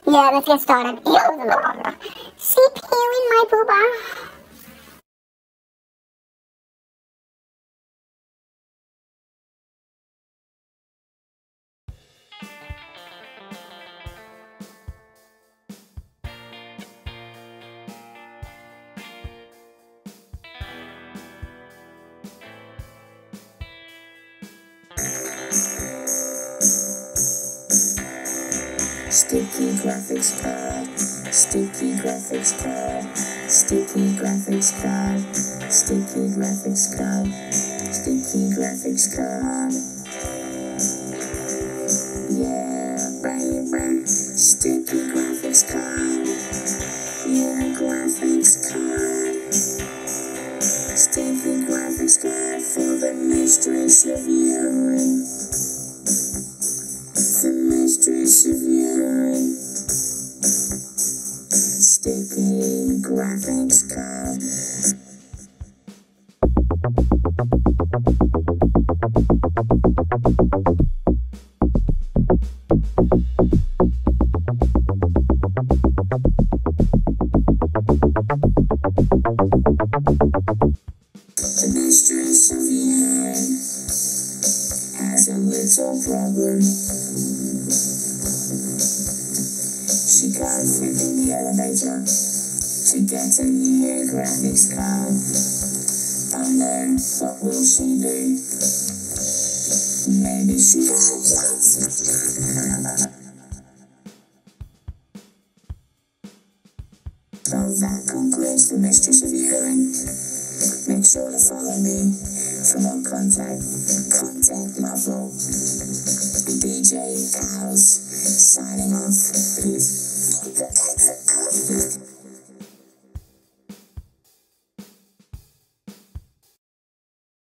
Yeah, let's get started. CPU in my booba. Sticky graphics card, sticky graphics card, sticky graphics card, sticky graphics card, sticky graphics card. Yeah, baby, sticky graphics card. Yeah, graphics card. Sticky graphics card for the mistress of urine. The mistress of urine. Sticky graphics card. The mistress of urine has a little problem. She can't fit in the elevator to get a new graphics card. And then, what will she do? Maybe she So that concludes the mistress of urine. Make sure to follow me for more content level. DJ Cows signing off. Peace.